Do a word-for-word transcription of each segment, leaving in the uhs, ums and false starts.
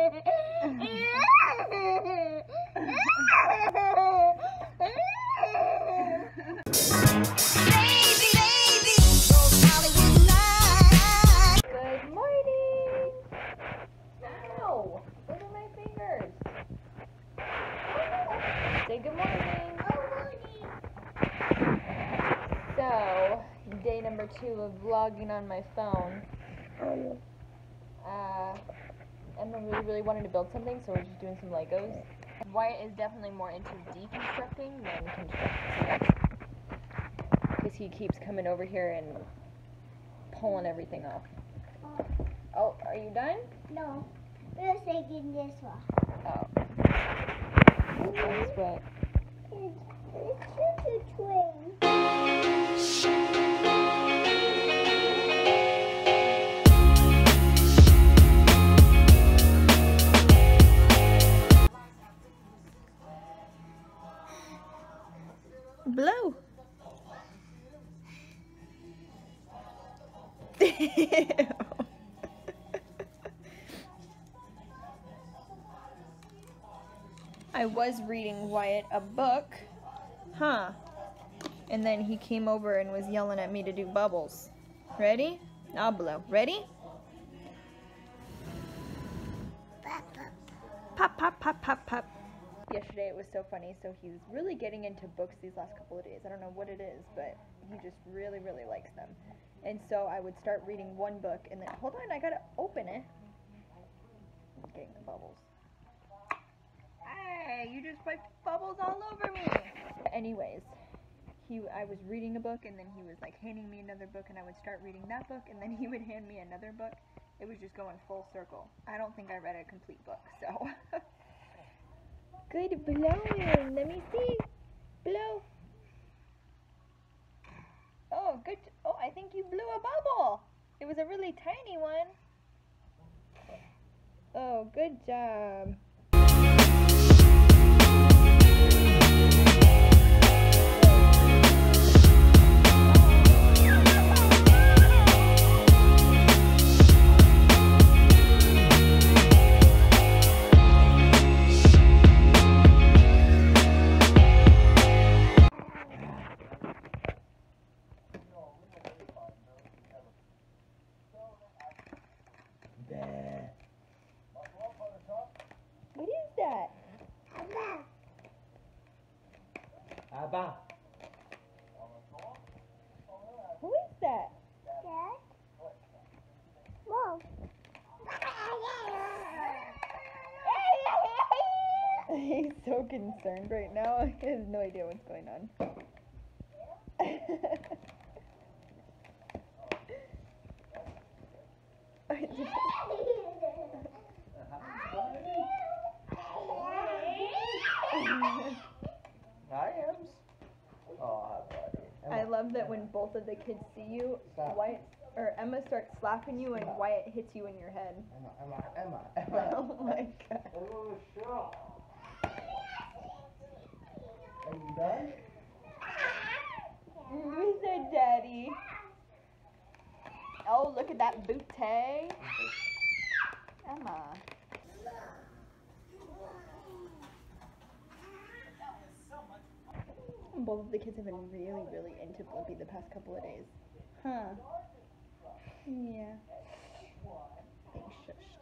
morning! Ow! Those are my fingers. Say good morning. So, day number two of vlogging on my phone. Uh, Emma really, really wanted to build something, so we're just doing some Legos. Wyatt is definitely more into deconstructing than constructing. Because he keeps coming over here and pulling everything off. Oh, are you done? No. We're taking this one. Oh. That's what. It's, it's just a twin. Blow. I was reading Wyatt a book, huh? And then he came over and was yelling at me to do bubbles. Ready? I'll blow. Ready? Pop, pop, pop, pop, pop. Yesterday it was so funny. So he's really getting into books these last couple of days. I don't know what it is, but he just really, really likes them. And so I would start reading one book and then, hold on, I gotta open it. I'm getting the bubbles. Hey, you just wiped bubbles all over me. Anyways, he, I was reading a book and then he was like handing me another book and I would start reading that book and then he would hand me another book. It was just going full circle. I don't think I read a complete book, so. Good blowing. Let me see. Blow. Oh, good. Oh, I think you blew a bubble. It was a really tiny one. Oh, good job. What is that? Abba. Who is that? Dad? Mom. He's so concerned right now. He has no idea what's going on. Hi, Ems. Oh, buddy. I love that when both of the kids see you, Stop. Wyatt or Emma starts slapping you and Wyatt hits you in your head. Emma, Emma, Emma, Emma. Oh my god. Oh, sure. Are you done? Who said daddy? Oh, look at that booty. Emma. Both of the kids have been really, really into Blippi the past couple of days. Huh. Yeah. Being shushed.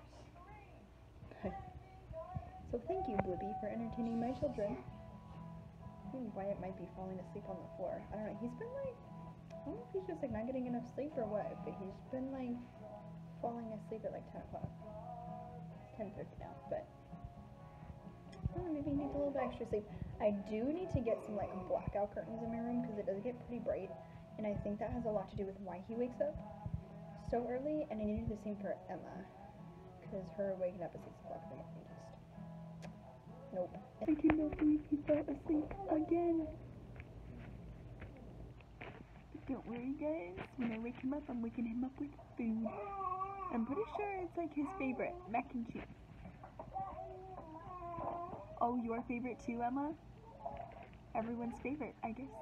So thank you, Blippi, for entertaining my children. I think Wyatt might be falling asleep on the floor. I don't know. He's been like, I don't know if he's just like not getting enough sleep or what, but he's been like falling asleep at like ten o'clock. ten fifty now, but I don't know, maybe he needs a little bit extra sleep. I do need to get some like blackout curtains in my room because it does get pretty bright, and I think that has a lot to do with why he wakes up so early, and I need to do the same for Emma because her waking up at six o'clock in the morning just nope. I cannot believe he fell asleep again. But don't worry guys, when I wake him up, I'm waking him up with food. I'm pretty sure it's like his favorite, mac and cheese. Oh, your favorite too, Emma? Everyone's favorite, I guess.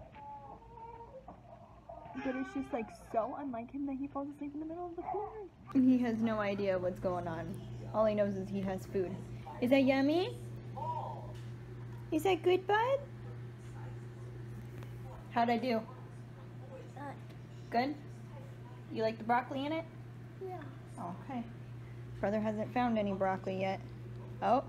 But it's just like so unlike him that he falls asleep in the middle of the floor. He has no idea what's going on. All he knows is he has food. Is that yummy? Is that good, bud? How'd I do? Good? You like the broccoli in it? Yeah. Okay. Brother hasn't found any broccoli yet. Oh.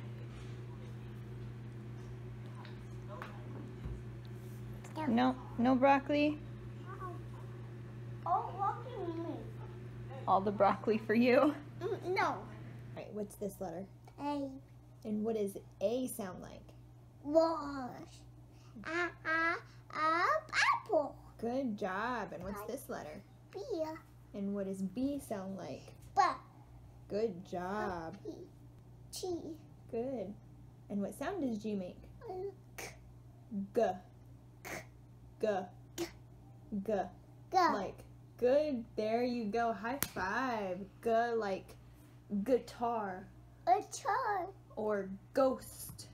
No, no broccoli. Oh, what do you mean? All the broccoli for you. Mm, no. Alright, what's this letter? A. And what does A sound like? Wash. A, a, a, apple. Good job. And what's this letter? Beer. And what does B sound like? But. Good job. P. G. Good. And what sound does G make? K. G. G. G. Go. Like, good. There you go. High five. G like guitar. A child. Or ghost.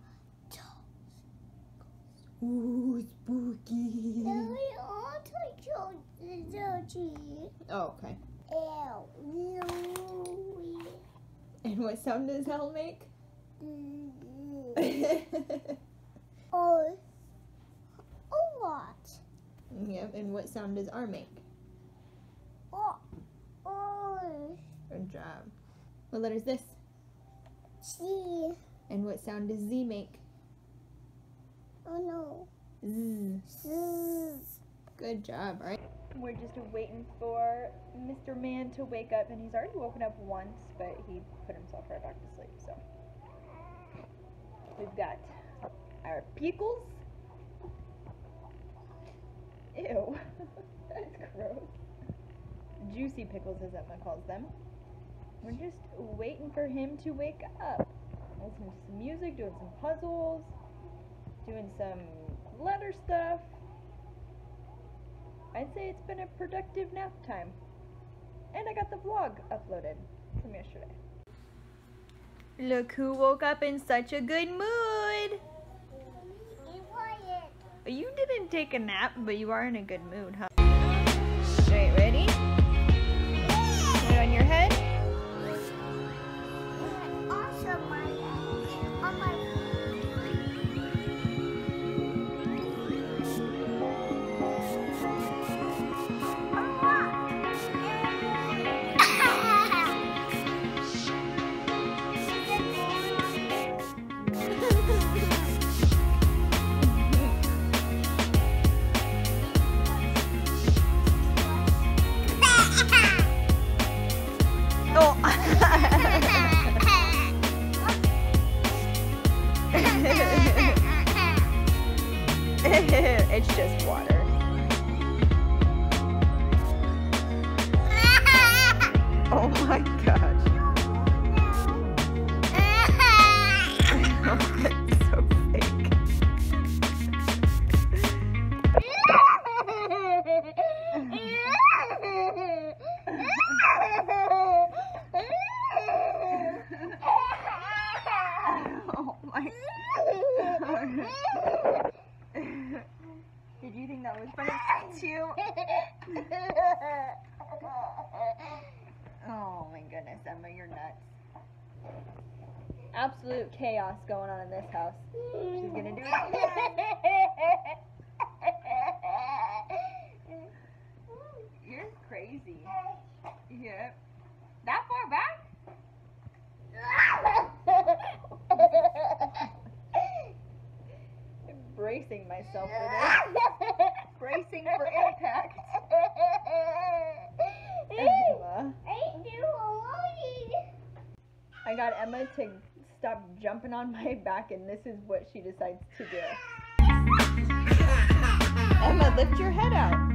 Ooh, spooky. No, we all take your little G. Oh, okay. L. And what sound does L make? O. A lot. Yep, and what sound does R make? O. O. Good job. What letter is this? C. And what sound does Z make? Oh no. Z. Z. Good job, alright. We're just waiting for Mister Man to wake up, and he's already woken up once, but he put himself right back to sleep, so. We've got our pickles. Ew. That's gross. Juicy pickles, as Emma calls them. We're just waiting for him to wake up. Listening to some music, doing some puzzles, doing some letter stuff. I'd say it's been a productive nap time. And I got the vlog uploaded from yesterday. Look who woke up in such a good mood. Be quiet. You didn't take a nap, but you are in a good mood, huh? Alright, ready? Put it on your head. Also my on my It's just water. Oh my gosh. That's so fake. Oh my god. Did you think that was funny too? Oh my goodness, Emma, you're nuts. Absolute chaos going on in this house. She's gonna do it. You're crazy. Yep. That far back? I'm bracing myself for this. Bracing for impact. Emma. I got Emma to stop jumping on my back, and this is what she decides to do. Emma, lift your head out.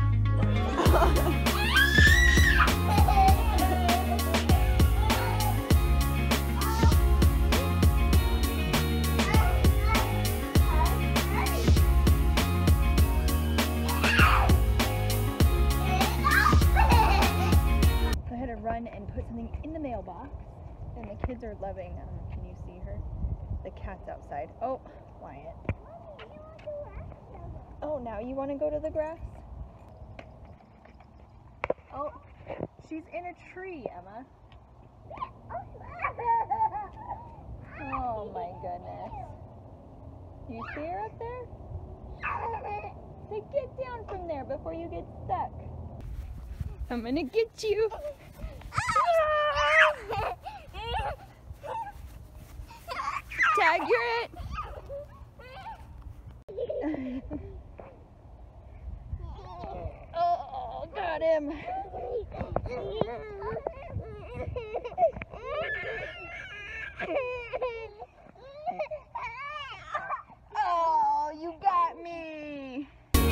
I had to run and put something in the mailbox, and the kids are loving. I don't know, can you see her? The cat's outside. Oh, Wyatt. Oh, now you want to go to the grass? Oh, she's in a tree, Emma. Oh my goodness. You see her up there? Say, get down from there before you get stuck. I'm gonna get you. Tag, you're it. Oh, got him. Oh, you got me.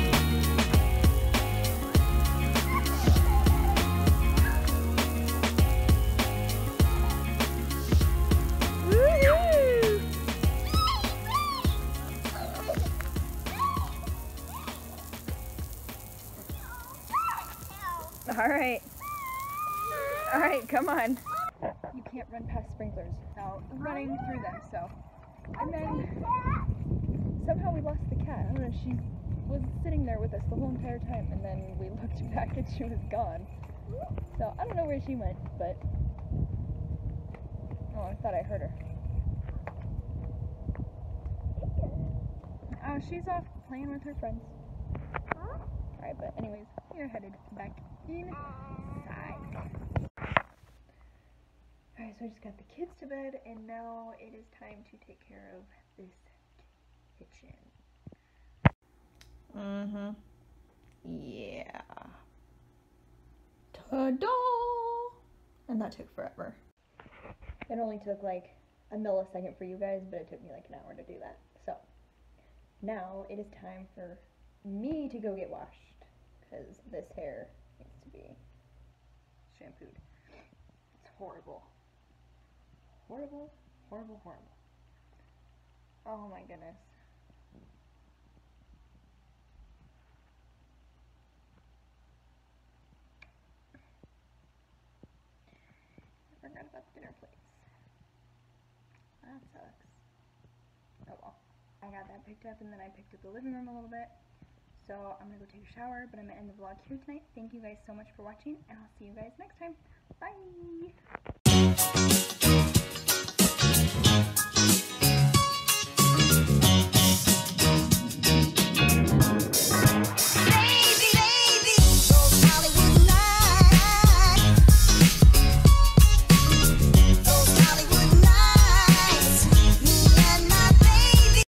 Woo-hoo. All right. All right, come on. You can't run past sprinklers without running through them, so. And then somehow we lost the cat. I don't know, she was sitting there with us the whole entire time, and then we looked back and she was gone. So I don't know where she went, but. Oh, I thought I heard her. Oh, she's off playing with her friends. Alright, but anyways, we're headed back inside. Alright, so I just got the kids to bed, and now it is time to take care of this kitchen. Mm-hmm. Yeah. Ta-da! And that took forever. It only took like a millisecond for you guys, but it took me like an hour to do that. So, now it is time for me to go get washed, because this hair needs to be shampooed. It's horrible. Horrible, horrible, horrible. Oh my goodness. I forgot about the dinner plates. That sucks. Oh well. I got that picked up, and then I picked up the living room a little bit. So I'm gonna go take a shower, but I'm gonna end the vlog here tonight. Thank you guys so much for watching, and I'll see you guys next time. Bye!